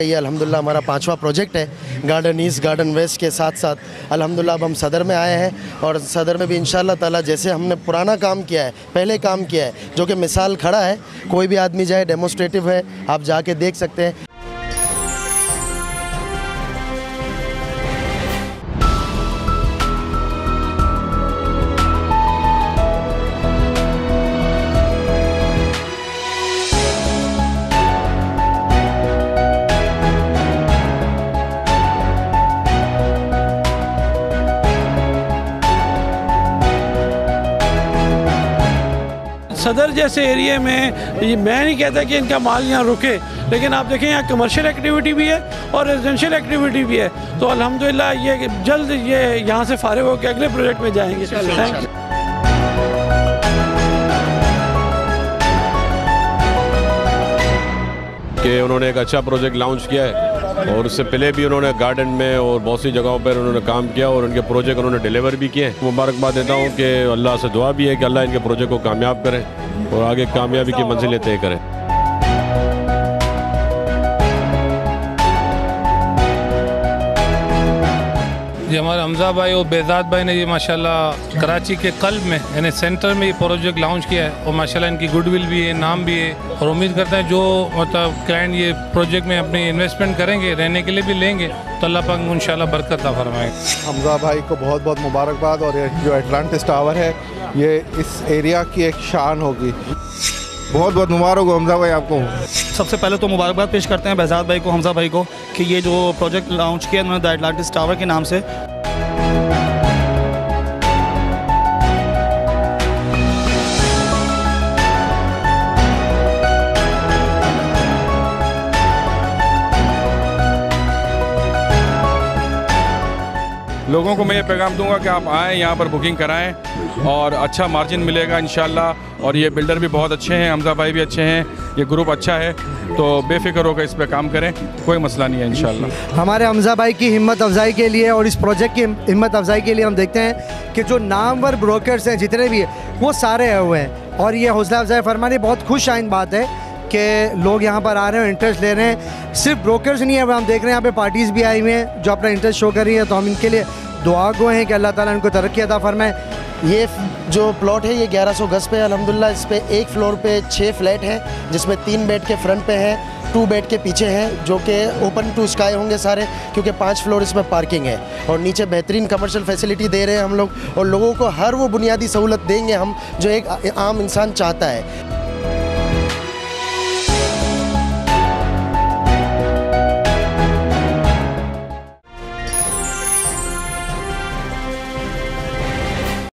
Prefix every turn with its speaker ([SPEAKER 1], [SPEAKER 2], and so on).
[SPEAKER 1] ये अल्हम्दुलिल्लाह हमारा 5वां प्रोजेक्ट है गार्डन ईस्ट गार्डन वेस्ट के साथ साथ अल्हम्दुलिल्लाह अब हम सदर में आए हैं और सदर में भी इंशाअल्लाह ताला जैसे हमने पुराना काम किया है, पहले काम किया है, जो कि मिसाल खड़ा है, कोई भी आदमी जाए, डेमोस्ट्रेटिव है, आप जाके देख सकते हैं।
[SPEAKER 2] सदर जैसे एरिया में ये मैं नहीं कहता कि इनका माल यहाँ रुके, लेकिन आप देखें यहाँ कमर्शियल एक्टिविटी भी है और रेजिडेंशियल एक्टिविटी भी है, तो अल्हम्दुलिल्लाह ये जल्द ये यहाँ से फारिग होकर अगले प्रोजेक्ट में जाएंगे। Thank you.
[SPEAKER 3] कि उन्होंने एक अच्छा प्रोजेक्ट लॉन्च किया है और उससे पहले भी उन्होंने गार्डन में और बहुत सी जगहों पर उन्होंने काम किया और उनके प्रोजेक्ट उन्होंने डिलीवर भी किए। मुबारकबाद देता हूँ कि अल्लाह से दुआ भी है कि अल्लाह इनके प्रोजेक्ट को कामयाब करें और आगे कामयाबी की मंजिलें तय करें।
[SPEAKER 4] ये हमारे हमजा भाई और बेजाद भाई ने ये माशाल्लाह कराची के कल्ब में यानी सेंटर में ये प्रोजेक्ट लॉन्च किया है और माशाल्लाह इनकी गुडविल भी है, नाम भी है और उम्मीद करते हैं जो मतलब क्लाइंट ये प्रोजेक्ट में अपनी इन्वेस्टमेंट करेंगे, रहने के लिए भी लेंगे, तो अल्लाह पाक इंशाल्लाह बरकत अता फरमाए।
[SPEAKER 5] हमजा भाई को बहुत बहुत मुबारकबाद और जो एटलांटिस टावर है ये इस एरिया की एक शान होगी। बहुत बहुत मुबारक हो हमजा भाई आपको।
[SPEAKER 6] सबसे पहले तो मुबारकबाद पेश करते हैं बेजाद भाई को, हमजा भाई को, कि ये जो प्रोजेक्ट लॉन्च किया उन्होंने द एटलांटिस टावर के नाम से।
[SPEAKER 7] लोगों को मैं ये पैगाम दूंगा कि आप आएँ, यहाँ पर बुकिंग कराएं और अच्छा मार्जिन मिलेगा इंशाल्लाह। और ये बिल्डर भी बहुत अच्छे हैं, हमजा भाई भी अच्छे हैं, ये ग्रुप अच्छा है, तो बेफिक्र होकर इस पर काम करें, कोई मसला नहीं है इंशाल्लाह।
[SPEAKER 8] हमारे हमजा भाई की हिम्मत अफजाई के लिए और इस प्रोजेक्ट की हिम्मत अफजाई के लिए हम देखते हैं कि जो नामवर ब्रोकर्स हैं जितने भी हैं वो सारे आए हुए हैं और ये हौसला अफजाई फरमाने बहुत खुश आइंद बात है कि लोग यहाँ पर आ रहे हैं, इंटरेस्ट ले रहे हैं। सिर्फ ब्रोकर्स नहीं है, हम देख रहे हैं यहाँ पे पार्टीज़ भी आई हुई हैं जो अपना इंटरेस्ट शो कर रही है, तो हम इनके लिए दुआ गो हैं कि अल्लाह ताला इनको तरक्की अता फरमाए।
[SPEAKER 1] ये जो प्लॉट है ये 1100 गज पे है अल्हम्दुलिल्लाह। इस पे एक फ्लोर पे 6 फ्लैट हैं जिसमें 3 बेड के फ्रंट पे हैं, 2 बेड के पीछे हैं, जो कि ओपन टू स्काई होंगे सारे, क्योंकि 5 फ्लोर इसमें पार्किंग है और नीचे बेहतरीन कमर्शियल फैसिलिटी दे रहे हैं हम लोग और लोगों को हर वो बुनियादी सहूलत देंगे हम जो एक आम इंसान चाहता है।